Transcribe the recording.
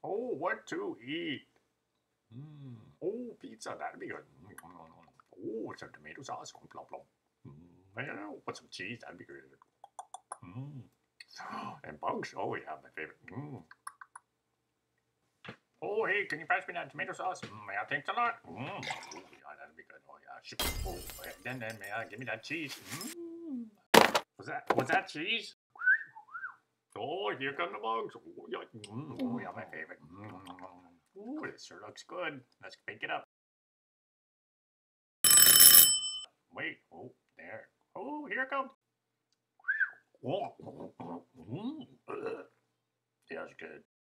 Oh, what to eat? Oh, pizza, that'd be good. Oh, some tomato sauce. Plum, plum. Yeah, put some cheese, that'd be good. And bugs, oh yeah, my favorite. Oh, hey, can you pass me that tomato sauce? Yeah, thanks a lot. Oh, yeah, that'd be good. Oh, yeah. Oh, then, may I give me that cheese? Was that cheese? Oh, here come the bugs. Oh, yeah, my favorite. Oh, this sure looks good. Let's pick it up. Wait, oh, there. Oh, here it comes. Oh, feels good.